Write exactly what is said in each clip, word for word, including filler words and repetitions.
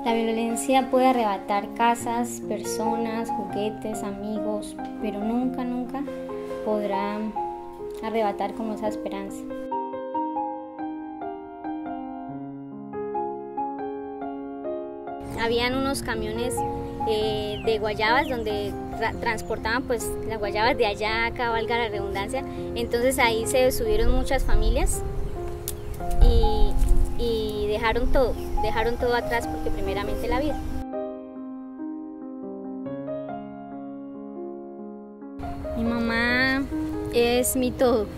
La violencia puede arrebatar casas, personas, juguetes, amigos, pero nunca, nunca podrá arrebatar como esa esperanza. Habían unos camiones eh, de guayabas donde tra transportaban pues las guayabas de allá acá, valga la redundancia. Entonces ahí se subieron muchas familias y, y dejaron todo, dejaron todo atrás porque primeramente la vida. Mi mamá es mi todo.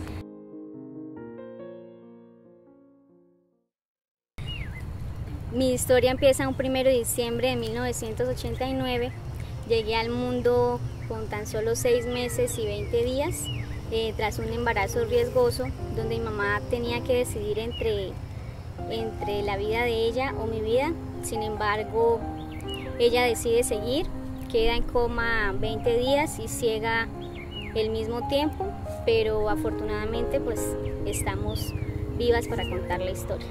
Mi historia empieza un primero de diciembre de mil novecientos ochenta y nueve. Llegué al mundo con tan solo seis meses y veinte días, eh, tras un embarazo riesgoso, donde mi mamá tenía que decidir entre, entre la vida de ella o mi vida. Sin embargo, ella decide seguir, queda en coma veinte días y ciega el mismo tiempo, pero afortunadamente pues estamos vivas para contar la historia.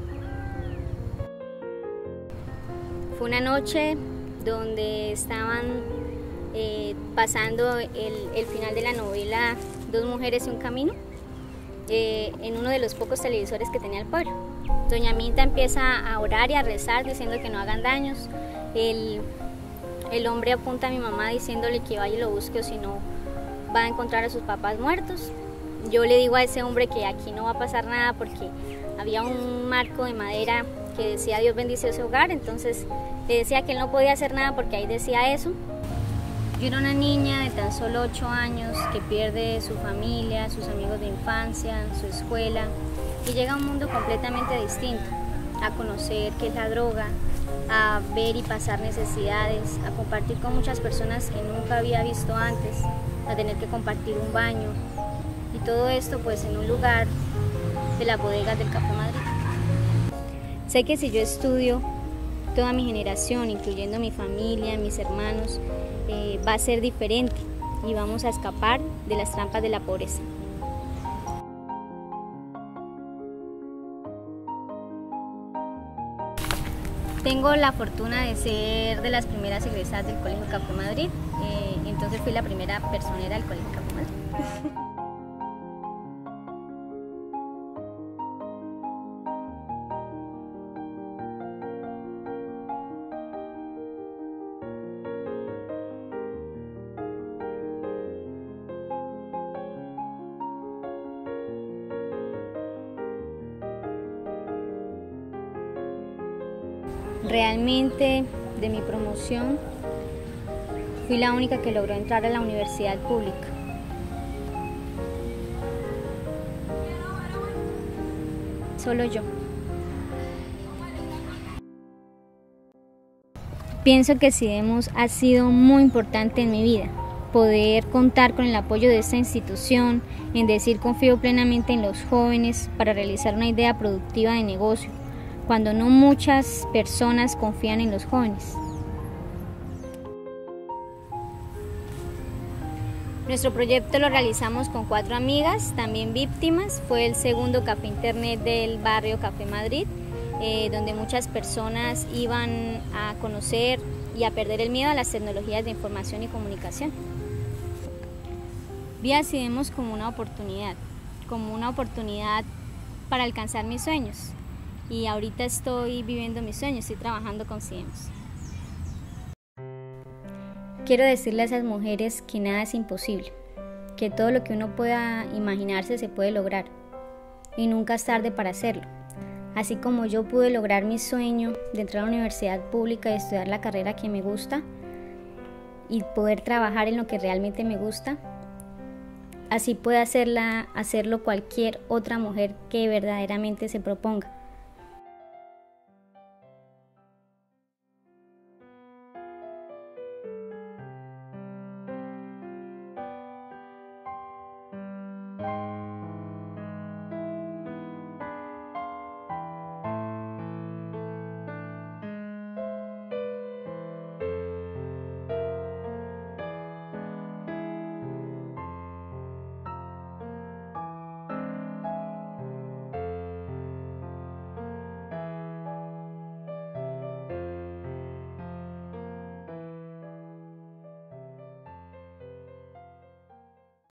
Fue una noche donde estaban eh, pasando el, el final de la novela Dos mujeres y un camino, eh, en uno de los pocos televisores que tenía el pueblo. Doña Minta empieza a orar y a rezar diciendo que no hagan daños. El, el hombre apunta a mi mamá diciéndole que vaya y lo busque o si no va a encontrar a sus papás muertos. Yo le digo a ese hombre que aquí no va a pasar nada porque había un marco de madera que decía Dios bendice ese hogar, entonces le decía que él no podía hacer nada porque ahí decía eso. Yo era una niña de tan solo ocho años que pierde su familia, sus amigos de infancia, su escuela y llega a un mundo completamente distinto, a conocer qué es la droga, a ver y pasar necesidades, a compartir con muchas personas que nunca había visto antes, a tener que compartir un baño y todo esto pues en un lugar de las bodegas del Café Madrid. Sé que si yo estudio, toda mi generación, incluyendo mi familia, mis hermanos, eh, va a ser diferente y vamos a escapar de las trampas de la pobreza. Tengo la fortuna de ser de las primeras egresadas del Colegio Café Madrid, eh, entonces fui la primera personera del Colegio Café Madrid. Realmente, de mi promoción, fui la única que logró entrar a la universidad pública. Solo yo. Pienso que CIDEMOS ha sido muy importante en mi vida. Poder contar con el apoyo de esta institución, en decir confío plenamente en los jóvenes para realizar una idea productiva de negocio, cuando no muchas personas confían en los jóvenes. Nuestro proyecto lo realizamos con cuatro amigas, también víctimas. Fue el segundo café internet del barrio Café Madrid, eh, donde muchas personas iban a conocer y a perder el miedo a las tecnologías de información y comunicación. Vi a CIDEMOS como una oportunidad, como una oportunidad para alcanzar mis sueños. Y ahorita estoy viviendo mis sueños, estoy trabajando con CIDEMOS. Quiero decirle a esas mujeres que nada es imposible, que todo lo que uno pueda imaginarse se puede lograr y nunca es tarde para hacerlo. Así como yo pude lograr mi sueño de entrar a la universidad pública y estudiar la carrera que me gusta y poder trabajar en lo que realmente me gusta, así puede hacerla, hacerlo cualquier otra mujer que verdaderamente se proponga.